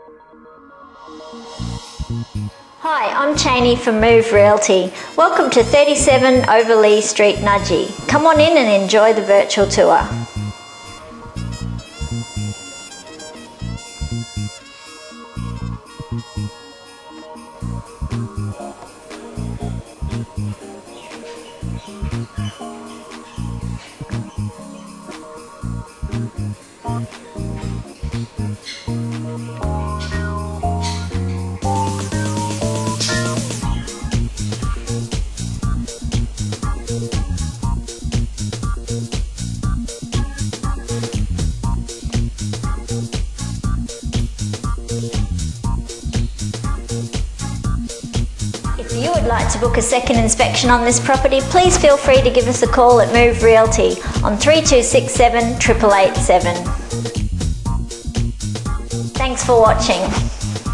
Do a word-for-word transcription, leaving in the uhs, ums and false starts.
Hi, I'm Cheney from Move Realty. Welcome to thirty-seven Overlea Street, Nudgee. Come on in and enjoy the virtual tour. If you would like to book a second inspection on this property, please feel free to give us a call at Move Realty on three two six seven, eight eight eight seven. Thanks for watching.